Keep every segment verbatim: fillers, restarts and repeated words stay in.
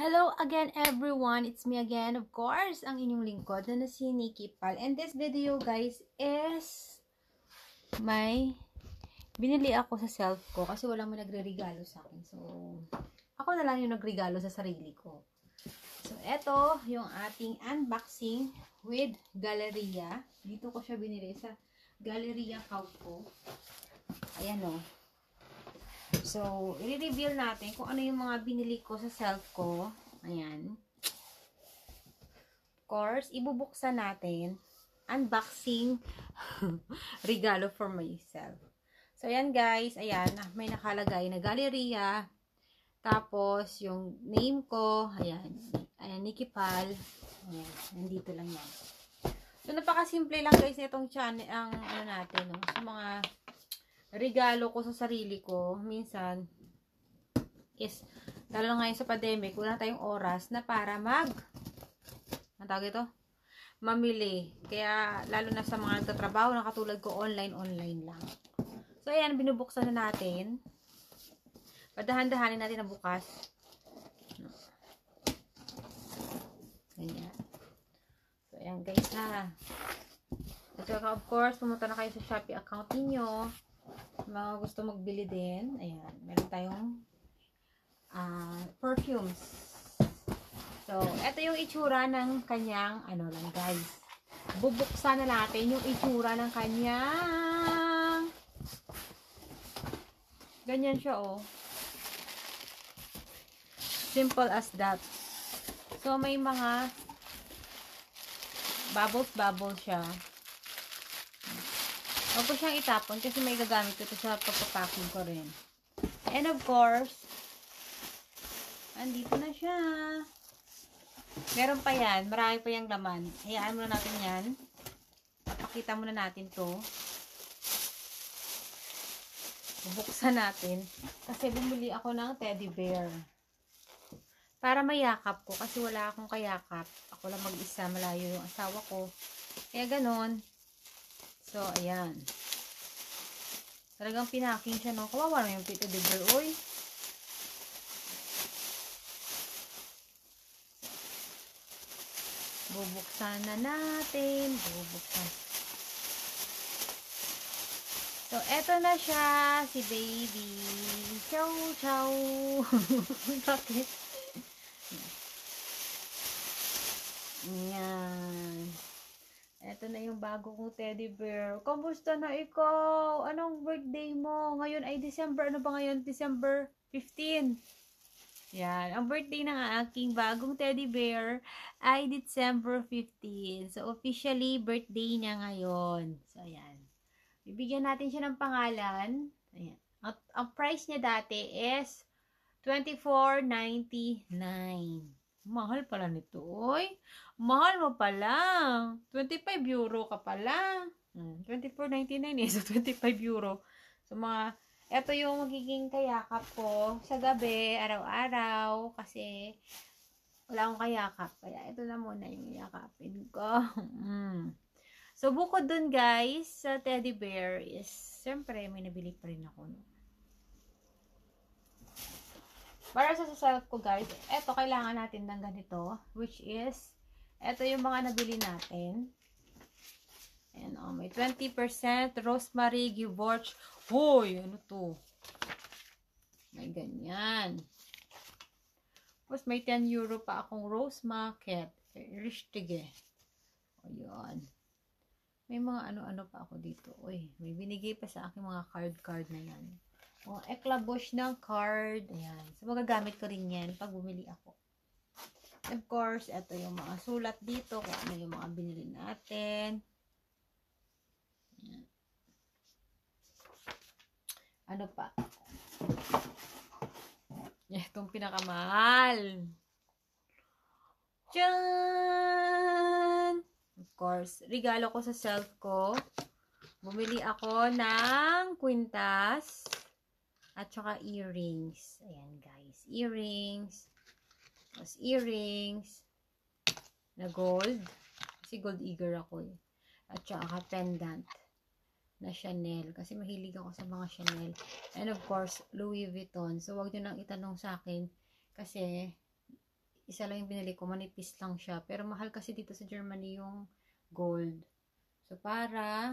Hello again everyone, it's me again, of course, ang inyong lingkod na na si Nikki Pal. And this video guys is may binili ako sa self ko kasi walang may nagre-regalo sa akin. So, ako na lang yung nagregalo sa sarili ko. So, eto yung ating unboxing with Galleria. Dito ko siya binili sa Galleria Kaupo. Ayan o. So, i-reveal natin kung ano yung mga binili ko sa self ko. Ayan. Of course, ibubuksan natin. Unboxing regalo for myself. So, ayan guys. Ayan. May nakalagay na Galleria. Tapos, yung name ko. Ayan. Ayan, Nikki Pal. Ayan. Nandito lang yan. So, napakasimple lang guys itong channel. Ang ano natin. No? Sa mga regalo ko sa sarili ko, minsan, is, lalo na ngayon sa pandemic, wala tayong oras na para mag, ang tawag ito? Mamili. Kaya, lalo na sa mga nagtatrabaho na katulad ko, online-online lang. So, ayan, binubuksan na natin. Padahan-dahanin natin na bukas. Ganyan. So, ayan guys ha. At saka, of course, pumunta na kayo sa Shopee account ninyo. Mga gusto magbili din. Ayan. Meron tayong uh, perfumes. So, ito yung itsura ng kanyang, ano lang guys. Bubuksan na natin yung itsura ng kanyang. Ganyan siya, oh. Simple as that. So, may mga bubbles-bubbles siya. Huwag ko siyang itapon kasi may gagamit ko ito sa pagpapacking ko rin. And of course, andito na siya. Meron pa yan. Marami pa yung laman. Hayaan muna natin yan. Papakita muna natin to. Bubuksan natin. Kasi bumili ako ng teddy bear. Para mayakap ko. Kasi wala akong kayakap. Ako lang mag-isa. Malayo yung asawa ko. Kaya ganon. So, ayan. Talagang pinaking siya, no? Kawawa na yung teddy bear, oy. Bubuksan na natin. Bubuksan. So, eto na siya. Si baby. Chow, chow. Bakit? Ayan. Ito na yung bago kong teddy bear. Kamusta na ikaw? Anong birthday mo? Ngayon ay December. Ano ba ngayon? December fifteenth. Yan. Ang birthday ng aking bagong teddy bear ay December fifteenth. So, officially, birthday niya ngayon. So, ayan. Bibigyan natin siya ng pangalan. Ayan. Ang, ang price niya dati is twenty-four ninety-nine. Mahal pala nito, oy. Mahal mo pala. twenty-five euro ka pala. Hmm, twenty-four ninety-nine eh. So, twenty-five euro. So, mga, eto yung magiging kayakap ko sa gabi, araw-araw. Kasi, wala akong kayakap. Kaya, ito na muna yung yakapin ko. Mm. So, bukod dun, guys, sa teddy bear is, siyempre, may nabili pa rin ako, no? Para sa self ko guys, eto kailangan natin ng ganito, which is, eto yung mga nabili natin. Ayan o, oh, may twenty percent rosemary givorch. Hoy, ano to? May ganyan. Tapos may ten euro pa akong rose market. Richtige. O yun. May mga ano-ano pa ako dito. Uy, may binigay pa sa akin mga card-card na yan. O, eklabush ng card. Ayan. So, magagamit ko rin yan pag bumili ako. Of course, ito yung mga sulat dito. Kung ano yung mga binili natin. Ayan. Ano pa? Itong pinakamahal. Tiyaan! Of course, regalo ko sa self ko. Bumili ako ng kwintas. At saka earrings. Ayan guys. Earrings. Tapos earrings. Na gold. Kasi gold eager ako eh. At saka pendant. Na Chanel. Kasi mahilig ako sa mga Chanel. And of course, Louis Vuitton. So, wag nyo nang itanong sa akin. Kasi, Isa lang yung binili ko, manipis lang siya. Pero mahal kasi dito sa Germany yung gold. So, para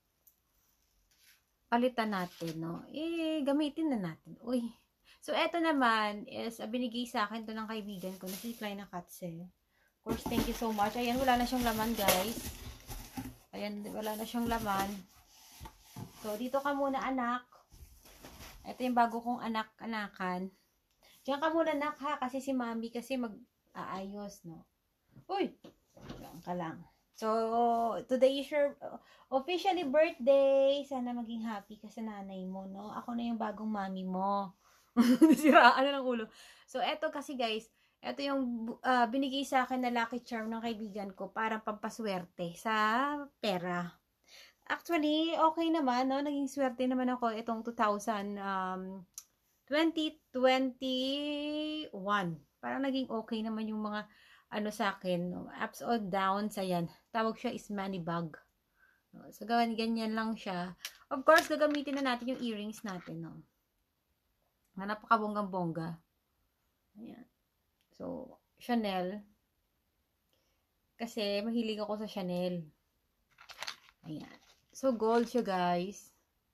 palitan natin, no? Eh, gamitin na natin. Uy. So, eto naman is, uh, binigay sa akin to ng kaibigan ko na si Klein na Katze. Of course, thank you so much. Ayan, wala na siyang laman, guys. Ayan, wala na siyang laman. So, dito ka muna, anak. Ito yung bago kong anak-anakan. Diyan ka muna, anak, ha? Kasi si mami, kasi mag-aayos, no? Uy! Diyan ka lang. So, today is your uh, officially birthday. Sana maging happy ka sa nanay mo, no? Ako na yung bagong mami mo. Siraan na ng ulo. So, eto kasi, guys, eto yung uh, binigay sa akin na lucky charm ng kaibigan ko para pampaswerte sa pera. Actually, okay naman, no? Naging swerte naman ako itong two thousand twenty twenty-one. Parang naging okay naman yung mga ano sa akin, no? Ups or downs, ayan. Tawag siya is money bag. No? So, gawan, ganyan lang siya. Of course, gagamitin na natin yung earrings natin, no? Na napakabonggang-bongga. Ayan. So, Chanel. Kasi, mahilig ako sa Chanel. Ayan. So, gold siya, guys.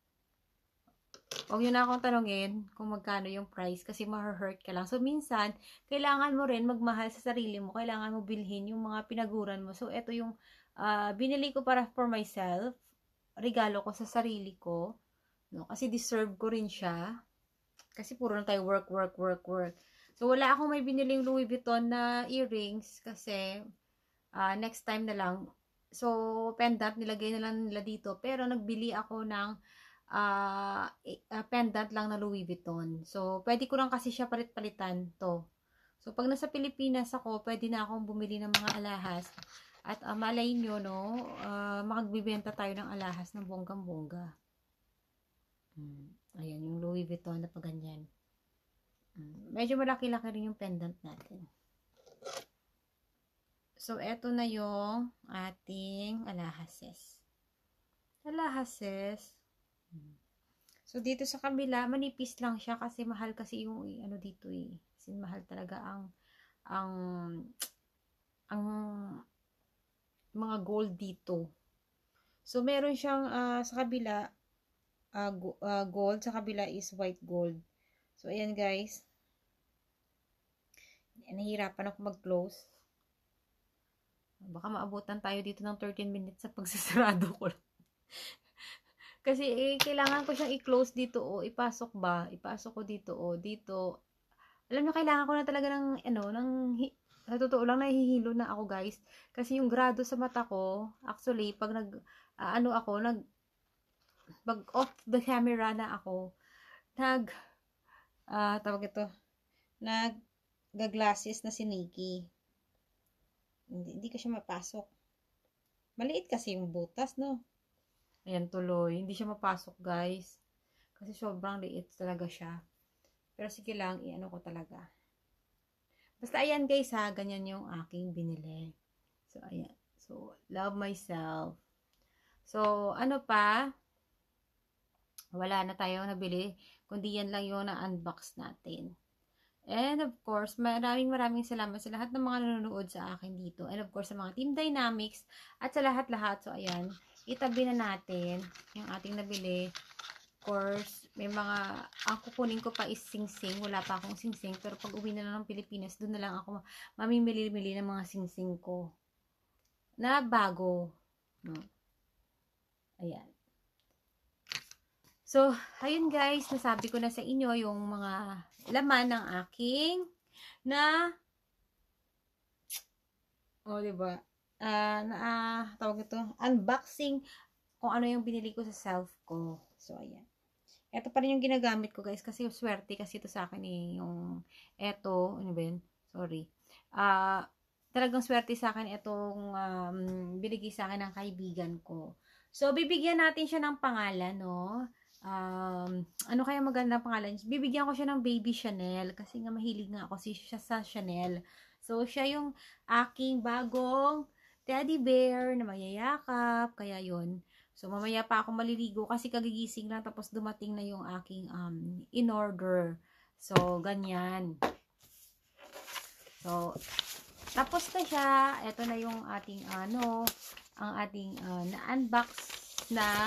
Huwag nyo na akong tanongin kung magkano yung price kasi ma-hurt ka lang. So, minsan, kailangan mo rin magmahal sa sarili mo. Kailangan mo bilhin yung mga pinaguran mo. So, ito yung uh, binili ko para for myself. Regalo ko sa sarili ko. No? Kasi deserve ko rin siya. Kasi puro na tayo work, work, work, work. So, wala akong may biniling Louis Vuitton na earrings kasi uh, next time na lang. So, pendant, nilagay na lang nila dito. Pero, nagbili ako ng uh, uh, pendant lang na Louis Vuitton. So, pwede ko lang kasi siya palit-palitan to. So, pag nasa Pilipinas ako, pwede na akong bumili ng mga alahas. At uh, malay nyo, no, uh, makagbibenta tayo ng alahas ng bonggang-bongga. Hmm. Ayan, yung Louis Vuitton na paganyan. Hmm. Medyo malaki-laki rin yung pendant natin. So, eto na yung ating alahases. Alahases. So, dito sa kabila, manipis lang siya kasi mahal kasi yung, ano dito eh. Kasi mahal talaga ang, ang, ang, mga gold dito. So, meron siyang, uh, sa kabila, uh, go, uh, gold, sa kabila is white gold. So, ayan guys. Nahihirapan ako mag-close. Baka maabutan tayo dito ng thirteen minutes sa pagsasarado ko. Kasi eh, kailangan ko siyang i-close dito o ipasok ba? Ipasok ko dito o dito. Alam niyo, kailangan ko na talaga ng ano, ng sa totoo lang nahihilo na ako, guys. Kasi yung grado sa mata ko, actually pag nag uh, ano ako, nag pag off the camera na ako, nag ah uh, tawag ito, nag gaglasses na si Nikki. Hindi, hindi ko siya mapasok. Maliit kasi yung butas, no? Ayan, tuloy. Hindi siya mapasok, guys. Kasi sobrang liit talaga siya. Pero sige lang, i-ano ko talaga. Basta ayan, guys, ha. Ganyan yung aking binili. So, ayan. So, love myself. So, ano pa? Wala na tayo nabili. Kundi yan lang yung na-unbox natin. And of course, maraming maraming salamat sa lahat ng mga nanonood sa akin dito. And of course, sa mga Team Dynamics at sa lahat-lahat. So, ayan, itabi na natin yung ating nabili. Of course, may mga, ang kukunin ko pa is sing-sing. Wala pa akong sing-sing. Pero pag uwi na lang ng Pilipinas, doon na lang ako mamimili-mili ng mga sing-sing ko. Na bago. No? Ayan. So, ayun guys, nasabi ko na sa inyo yung mga laman ng aking na oh, diba? Uh, na uh, tawag ito, unboxing kung ano yung binili ko sa self ko. So, ayan. Ito pa rin yung ginagamit ko, guys, kasi swerte kasi ito sa akin eh, yung eto, ano ba yun? Sorry. Ah, uh, talagang swerte sa akin itong um, binigay sa akin ng kaibigan ko. So, bibigyan natin siya ng pangalan, no? Um, ano kaya magandang pangalan? Bibigyan ko siya ng Baby Chanel kasi nga mahilig nga ako si siya sa Chanel. So, siya yung aking bagong teddy bear na mayayakap. Kaya yun. So, mamaya pa ako maliligo kasi kagigising lang tapos dumating na yung aking um, in order. So, ganyan. So, tapos na siya. Ito na yung ating ano, ang ating uh, na-unbox na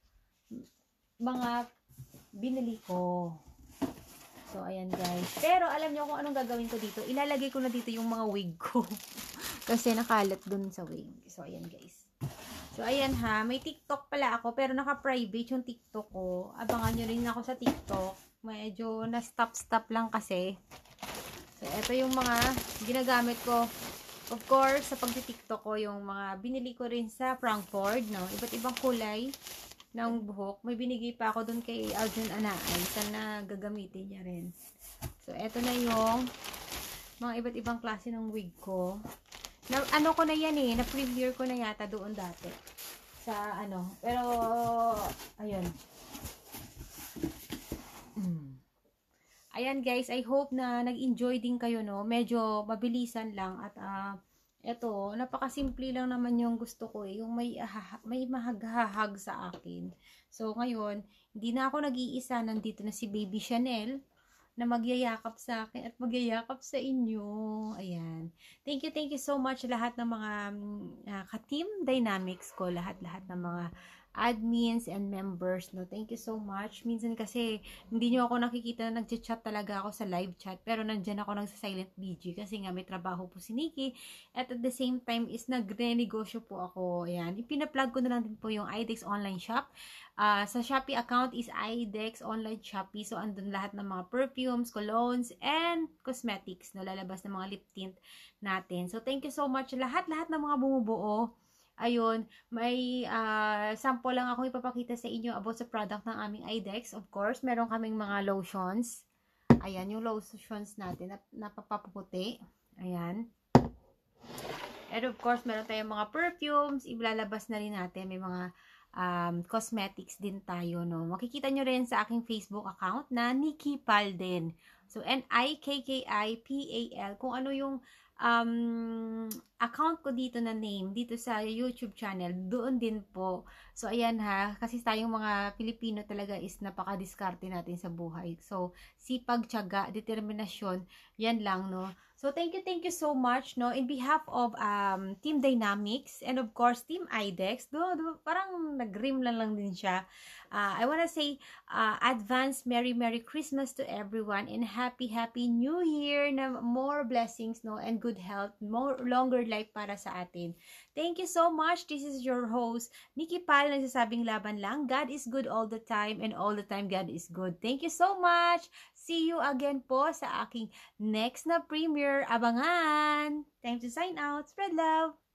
mga binili ko. So, ayan guys. Pero, alam nyo kung anong gagawin ko dito. Ilalagay ko na dito yung mga wig ko. Kasi nakalat dun sa wig. So, ayan guys. So, ayan ha. May TikTok pala ako. Pero naka-private yung TikTok ko. Abangan nyo rin ako sa TikTok. Medyo na-stop-stop lang kasi. So, ito yung mga ginagamit ko. Of course, sa pagti-TikTok ko, yung mga binili ko rin sa Frankfurt, no? Iba't ibang kulay ng buhok. May binigay pa ako dun kay Aljon Anaay. Sana gagamitin niya rin. So, eto na yung mga iba't ibang klase ng wig ko. Na, ano ko na yan eh. Na-premiere ko na yata doon dati. Sa ano. Pero, ayun. Hmm. Ayan guys. I hope na nag-enjoy din kayo, no. Medyo mabilisan lang at ah, uh, eto, napakasimple lang naman yung gusto ko eh, yung may, uh, may mahaghahag sa akin. So, ngayon, hindi na ako nag-iisa, nandito na si Baby Chanel, na magyayakap sa akin at magyayakap sa inyo. Ayan. Thank you, thank you so much lahat ng mga uh, ka-team dynamics ko, lahat-lahat ng mga admins and members, no. Thank you so much. Minsan kasi hindi nyo ako nakikita na nagchat-chat talaga ako sa live chat, pero nandiyan ako nagsa-silent B G kasi nga may trabaho po si Nikki at at the same time is nagre-negosyo po ako. Ayan, ipina-plug ko na lang din po yung iDex online shop. Uh, sa Shopee account is iDex online Shopee. So andun lahat ng mga perfumes, colognes and cosmetics, no, lalabas ng mga lip tint natin. So thank you so much lahat-lahat ng mga bumubuo. Ayun, may uh, sample lang ako ipapakita sa inyo about sa product ng aming iDex. Of course, meron kaming mga lotions. Ayan, yung lotions natin na napapaputi. Ayan. And of course, meron tayong mga perfumes. Ilalabas na rin natin. May mga um, cosmetics din tayo, no. Makikita nyo rin sa aking Facebook account na Nikki Palden. So, N I K K I P A L. Kung ano yung um, account ko dito na name, dito sa YouTube channel, doon din po. So, ayan ha, kasi tayong mga Pilipino talaga is napaka-diskarte natin sa buhay. So, sipag, tiyaga, determinasyon, yan lang, no. So, thank you, thank you so much, no, in behalf of um, Team Dynamics and of course, Team iDex. Do, do, parang nag-rim lang lang din siya. Uh, I wanna say, uh, advance Merry Merry Christmas to everyone and Happy Happy New Year na more blessings, no, and good health, more longer life para sa atin. Thank you so much. This is your host, Nikki Pal, nagsasabing laban lang. God is good all the time and all the time God is good. Thank you so much. See you again po sa aking next na premiere. Abangan! Time to sign out. Spread love!